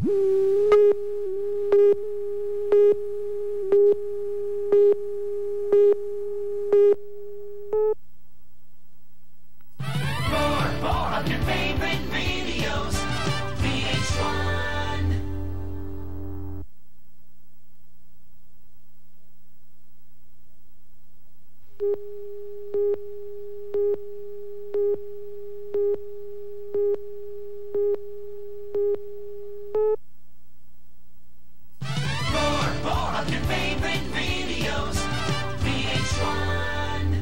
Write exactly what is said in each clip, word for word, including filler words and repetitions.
More of your favorite videos, V H one. More, more of your favorite videos, V H one.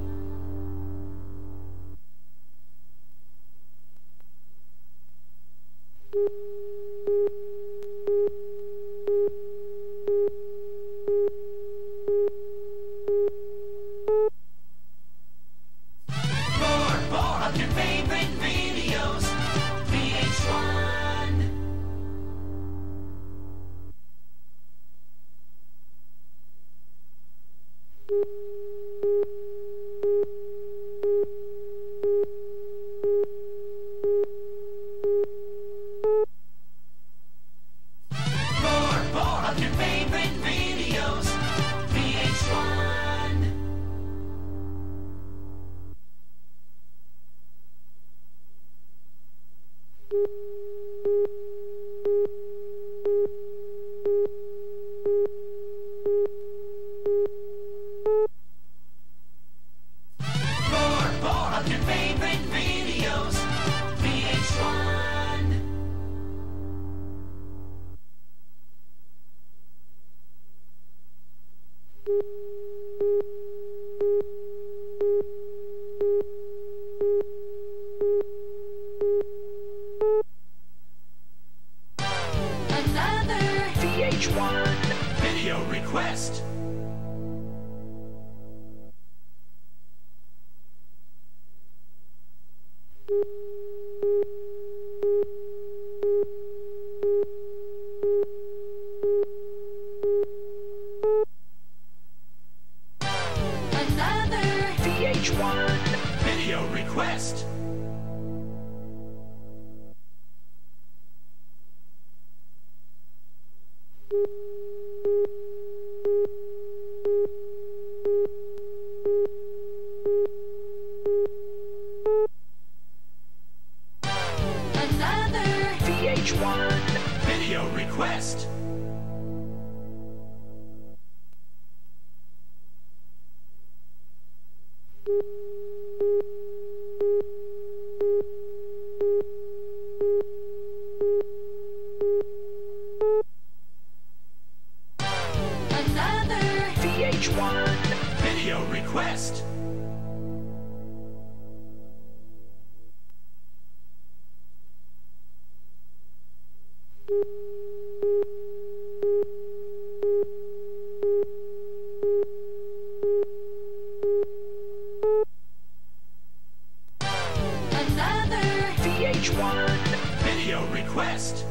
More, more of your favorite videos, V H one. More, more of your favorite videos, V H one. More, more of your favorite videos, V H one. Another V H one. video request. Another V H one. Video request. Another V H one. Video request. Another V H one. Video request. Another V H one. Video request.